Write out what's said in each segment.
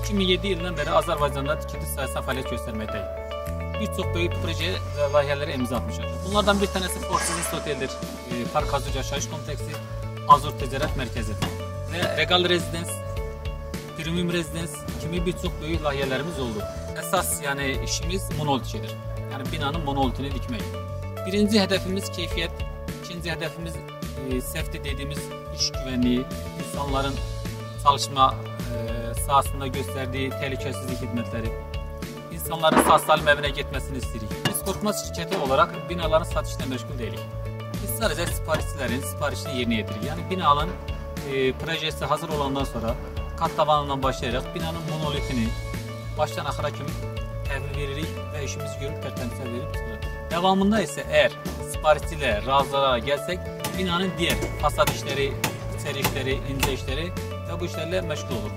2007 yılından beri Azerbaycan'da tikinti sayesinde faaliyet göstermekteyim. Birçok büyük proje ve layihəlere imza atmışım. Bunlardan bir tanesi Forces Otel'dir, Park Azur Yaşayış Kompleksi, Azur Ticaret Merkezi ve Regal Residence, Premium Residence kimi birçok büyük layihələrimiz oldu. Esas yani işimiz monolitidir. Yani binanın monolitini dikmek. Birinci hedefimiz keyfiyet, ikinci hedefimiz safety dediğimiz iş güvenliği, insanların çalışma sahasında gösterdiği tehlikesizlik hizmetleri, insanların sağ salim evine gitmesini istedik. Biz Korkmaz şirketi olarak binaların satışına meşgul değiliz. Biz sadece siparişçilerin siparişini yerine getiririk. Yani binanın projesi hazır olandan sonra kat tavanından başlayarak binanın monolitini baştan ahıra kimi təhvil veririk ve işimizi görüp tertemizə verip çıxırıq. Devamında ise eğer siparişçiyle razılara gelsek binanın diğer fasad işleri, içeri işleri, ince işleri ve bu işlerle meşgul olur.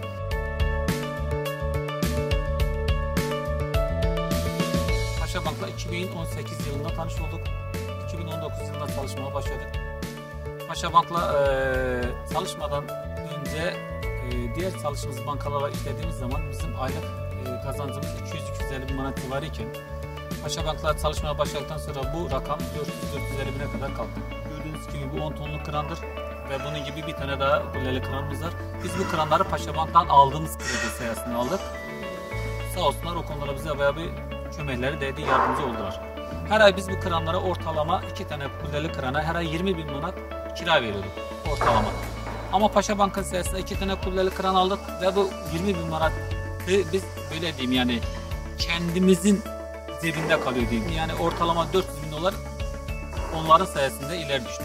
Paşabank'la 2018 yılında tanış olduk. 2019 yılında çalışmaya başladık. Paşabank'la çalışmadan önce diğer çalıştığımız bankalarla işlediğimiz zaman bizim aylık kazancımız 200-250 bin manat civarı iken Paşabank'la çalışmaya başladıktan sonra bu rakam 400-450 bine kadar kalktı. Gördüğünüz gibi bu 10 tonluk krandır ve bunun gibi bir tane daha kulleli kranımız var. Biz bu kranları Paşabank'tan aldığımız kredi sayesinde aldık. Sağ olsunlar o konulara bize bayağı bir kömekleri değdi, yardımcı oldular. Her ay biz bu kranlara ortalama 2 tane kulleli krana her ay 20 bin manat kira veriyorduk ortalama. Ama Paşabank'ın sayesinde 2 tane kulleli kran aldık ve bu 20 bin manat biz böyle diyeyim yani kendimizin cebinde kalıyor diyeyim. Yani ortalama 400 bin dolar onların sayesinde ileri düştü.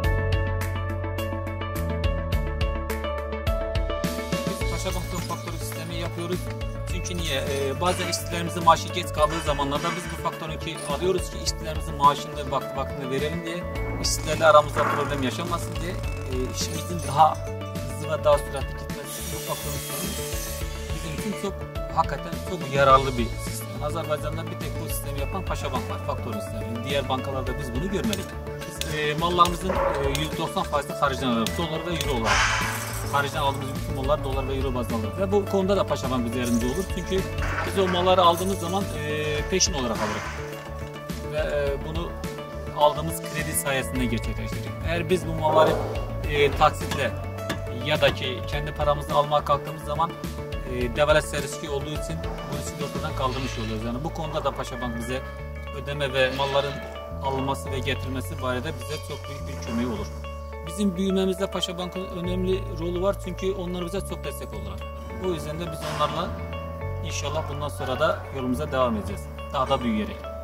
Biz Paşabank'ta faktör sistemi yapıyoruz. Çünkü niye? Bazen işçilerimizin maaşı geç kaldığı zamanlarda biz bu faktörünü alıyoruz ki işçilerimizin maaşını vaktinde verelim diye, işçilerle aramızda problem yaşanmasın diye, işimizin daha hızlı ve daha süratli gitmesi için bu faktörün sistemi bizim için çok hakikaten çok yararlı bir sistem. Azerbaycan'da bir tek bu sistemi yapan Paşabank var, faktör sistemi. Diğer bankalarda biz bunu görmedik. Biz mallarımızın %90%'ını haricden alıyoruz. Dolar ve euro olarak. Haricden aldığımız bütün mallar dolar ve euro bazında alırız. Ve bu konuda da Paşabank bize yardımcı olur. Çünkü biz o malları aldığımız zaman peşin olarak alırız. Ve bunu aldığımız kredi sayesinde gerçekleştirdik. Eğer biz bu malları taksitle ya da ki kendi paramızla almaya kalktığımız zaman devalüasyon riski olduğu için bu riski ortadan kaldırmış oluyoruz. Yani bu konuda da Paşabank bize ödeme ve malların alınması ve getirilmesi barede bize çok büyük bir kömeği olur. Bizim büyümemizde Paşabank'ın önemli rolü var çünkü onlar bize çok destek oldular. O yüzden de biz onlarla inşallah bundan sonra da yolumuza devam edeceğiz. Daha da büyüyerek.